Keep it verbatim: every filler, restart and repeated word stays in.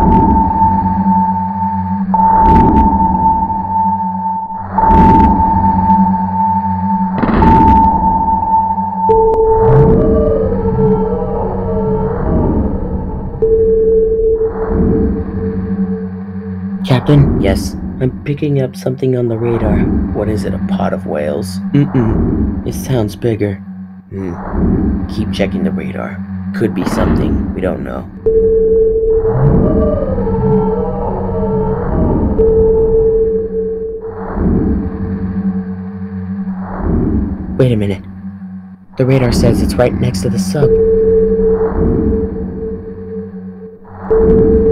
Captain? Yes, I'm picking up something on the radar. What is it, a pod of whales? Mm-mm. It sounds bigger. Hmm. Keep checking the radar. Could be something we don't know. Wait a minute. The radar says it's right next to the sub.